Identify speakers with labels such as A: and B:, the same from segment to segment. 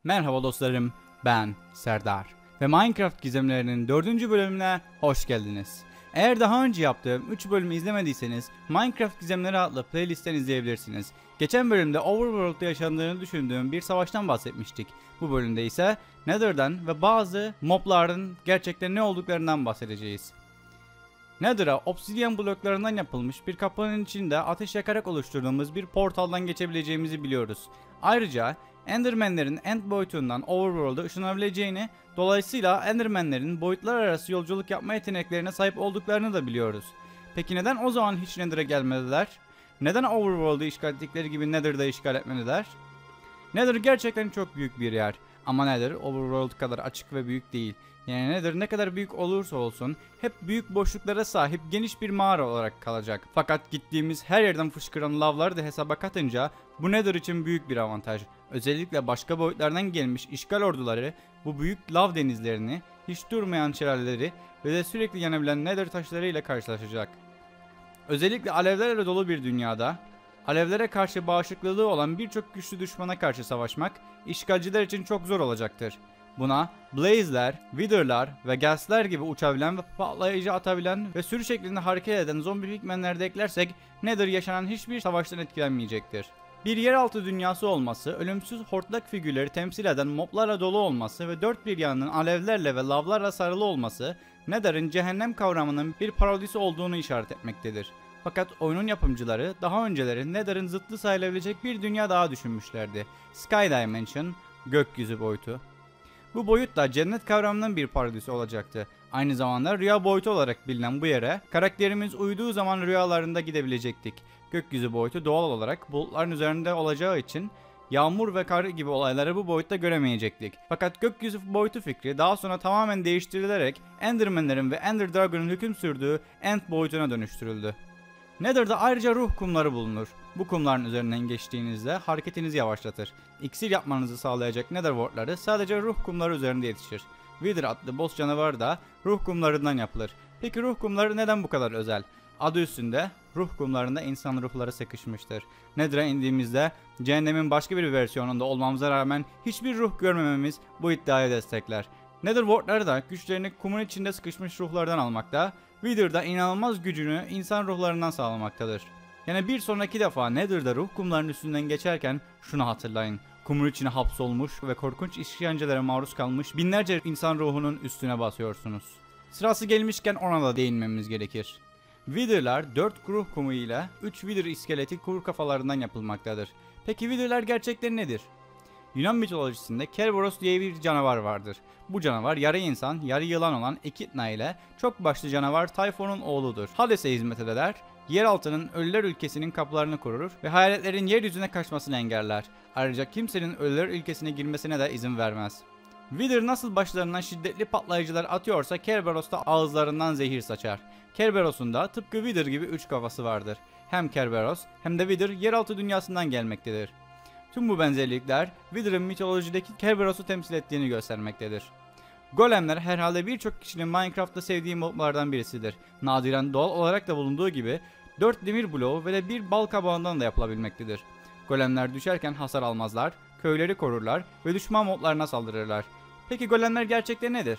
A: Merhaba dostlarım, ben Serdar ve Minecraft gizemlerinin 4. bölümüne hoş geldiniz. Eğer daha önce yaptığım 3 bölümü izlemediyseniz Minecraft gizemleri adlı playlistten izleyebilirsiniz. Geçen bölümde Overworld'da yaşandığını düşündüğüm bir savaştan bahsetmiştik. Bu bölümde ise Nether'dan ve bazı mobların gerçekten ne olduklarından bahsedeceğiz. Nether'a obsidian bloklarından yapılmış bir kapının içinde ateş yakarak oluşturduğumuz bir portaldan geçebileceğimizi biliyoruz. Ayrıca Enderman'lerin end boyutundan Overworld'a ışınlanabileceğini, dolayısıyla Enderman'lerin boyutlar arası yolculuk yapma yeteneklerine sahip olduklarını da biliyoruz. Peki neden o zaman hiç Nether'a gelmediler? Neden Overworld'u işgal ettikleri gibi Nether'da işgal etmediler? Nether gerçekten çok büyük bir yer. Ama Nether Overworld kadar açık ve büyük değil. Yani Nether ne kadar büyük olursa olsun hep büyük boşluklara sahip geniş bir mağara olarak kalacak. Fakat gittiğimiz her yerden fışkıran lavları da hesaba katınca bu Nether için büyük bir avantaj. Özellikle başka boyutlardan gelmiş işgal orduları bu büyük lav denizlerini, hiç durmayan şelaleleri ve de sürekli yanabilen Nether taşları ile karşılaşacak. Özellikle alevlerle dolu bir dünyada alevlere karşı bağışıklığı olan birçok güçlü düşmana karşı savaşmak işgalciler için çok zor olacaktır. Buna Blaze'ler, Wither'lar ve Gas'ler gibi uçabilen ve patlayıcı atabilen ve sürü şeklinde hareket eden zombi pigmenler de eklersek Nether yaşanan hiçbir savaştan etkilenmeyecektir. Bir yeraltı dünyası olması, ölümsüz hortlak figürleri temsil eden moblarla dolu olması ve dört bir yanının alevlerle ve lavlarla sarılı olması Nether'ın cehennem kavramının bir parodisi olduğunu işaret etmektedir. Fakat oyunun yapımcıları daha önceleri Nether'ın zıttı sayılabilecek bir dünya daha düşünmüşlerdi. Sky Dimension, gökyüzü boyutu. Bu boyut da cennet kavramının bir parodisi olacaktı. Aynı zamanda rüya boyutu olarak bilinen bu yere karakterimiz uyuduğu zaman rüyalarında gidebilecektik. Gökyüzü boyutu doğal olarak bulutların üzerinde olacağı için yağmur ve kar gibi olayları bu boyutta göremeyecektik. Fakat gökyüzü boyutu fikri daha sonra tamamen değiştirilerek Enderman'lerin ve Ender Dragon'un hüküm sürdüğü End boyutuna dönüştürüldü. Nether'da ayrıca ruh kumları bulunur. Bu kumların üzerinden geçtiğinizde hareketinizi yavaşlatır. İksir yapmanızı sağlayacak Nether wardları sadece ruh kumları üzerinde yetişir. Wither adlı boss canavar da ruh kumlarından yapılır. Peki ruh kumları neden bu kadar özel? Adı üstünde ruh kumlarında insan ruhları sıkışmıştır. Nether'a indiğimizde cehennemin başka bir versiyonunda olmamıza rağmen hiçbir ruh görmememiz bu iddiayı destekler. Nether wardları da güçlerini kumun içinde sıkışmış ruhlardan almakta, Wither'da inanılmaz gücünü insan ruhlarından sağlamaktadır. Yani bir sonraki defa Nether'da ruh kumlarının üstünden geçerken şunu hatırlayın. Kumun içine hapsolmuş ve korkunç işkencelere maruz kalmış binlerce insan ruhunun üstüne basıyorsunuz. Sırası gelmişken ona da değinmemiz gerekir. Wither'lar 4 ruh kumu ile 3 Wither iskeleti kuru kafalarından yapılmaktadır. Peki Wither'lar gerçekten nedir? Yunan mitolojisinde Kerberos diye bir canavar vardır. Bu canavar yarı insan, yarı yılan olan Ekidna ile çok başlı canavar Typhon'un oğludur. Hades'e hizmet eder, yeraltının ölüler ülkesinin kapılarını korur ve hayaletlerin yeryüzüne kaçmasını engeller. Ayrıca kimsenin ölüler ülkesine girmesine de izin vermez. Wither nasıl başlarından şiddetli patlayıcılar atıyorsa Kerberos da ağızlarından zehir saçar. Kerberos'un da tıpkı Wither gibi 3 kafası vardır. Hem Kerberos hem de Wither yeraltı dünyasından gelmektedir. Tüm bu benzerlikler Wither'ın mitolojideki Kerberos'u temsil ettiğini göstermektedir. Golemler herhalde birçok kişinin Minecraft'ta sevdiği moblardan birisidir. Nadiren doğal olarak da bulunduğu gibi 4 demir bloğu ve de bir bal kabağından da yapılabilmektedir. Golemler düşerken hasar almazlar, köyleri korurlar ve düşman moblarına saldırırlar. Peki golemler gerçekten nedir?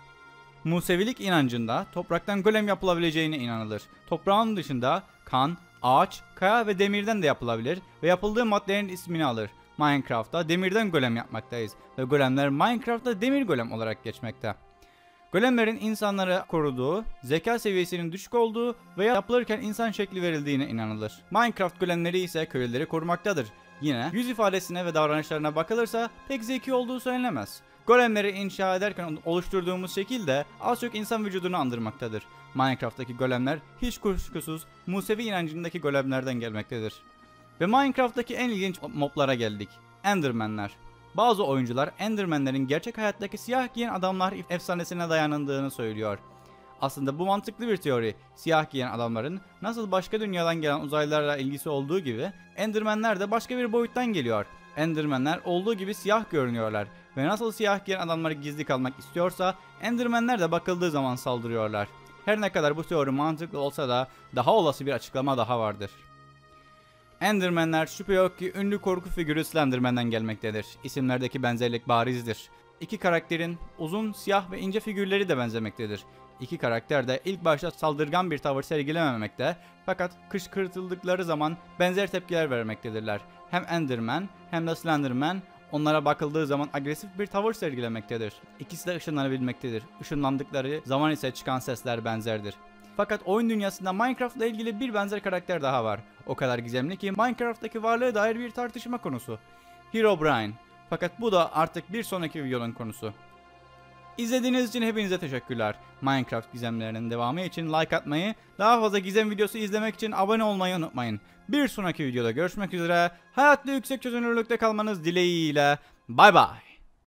A: Musevilik inancında topraktan golem yapılabileceğine inanılır. Toprağın dışında kan, ağaç, kaya ve demirden de yapılabilir ve yapıldığı maddelerin ismini alır. Minecraft'ta demirden golem yapmaktayız ve golemler Minecraft'ta demir golem olarak geçmekte. Golemlerin insanları koruduğu, zeka seviyesinin düşük olduğu veya yapılırken insan şekli verildiğine inanılır. Minecraft golemleri ise köylüleri korumaktadır. Yine yüz ifadesine ve davranışlarına bakılırsa pek zeki olduğu söylenemez. Golemleri inşa ederken oluşturduğumuz şekil de az çok insan vücudunu andırmaktadır. Minecraft'taki golemler hiç kuşkusuz Musevi inancındaki golemlerden gelmektedir. Ve Minecraft'taki en ilginç moblara geldik. Enderman'ler. Bazı oyuncular Enderman'lerin gerçek hayattaki siyah giyen adamlar efsanesine dayanındığını söylüyor. Aslında bu mantıklı bir teori. Siyah giyen adamların nasıl başka dünyadan gelen uzaylılarla ilgisi olduğu gibi Enderman'ler de başka bir boyuttan geliyor. Enderman'ler olduğu gibi siyah görünüyorlar ve nasıl siyah giyen adamları gizli kalmak istiyorsa Enderman'ler de bakıldığı zaman saldırıyorlar. Her ne kadar bu teori mantıklı olsa da daha olası bir açıklama daha vardır. Enderman'ler şüphe yok ki ünlü korku figürü Slenderman'den gelmektedir. İsimlerdeki benzerlik barizdir. İki karakterin uzun, siyah ve ince figürleri de benzemektedir. İki karakter de ilk başta saldırgan bir tavır sergilememekte, fakat kışkırtıldıkları zaman benzer tepkiler vermektedirler. Hem Enderman hem de Slenderman onlara bakıldığı zaman agresif bir tavır sergilemektedir. İkisi de ışınlanabilmektedir. Işınlandıkları zaman ise çıkan sesler benzerdir. Fakat oyun dünyasında Minecraft ile ilgili bir benzer karakter daha var. O kadar gizemli ki Minecraft'taki varlığı dair bir tartışma konusu. Herobrine. Fakat bu da artık bir sonraki videonun konusu. İzlediğiniz için hepinize teşekkürler. Minecraft gizemlerinin devamı için like atmayı, daha fazla gizem videosu izlemek için abone olmayı unutmayın. Bir sonraki videoda görüşmek üzere. Hayatta yüksek çözünürlükte kalmanız dileğiyle. Bay bay.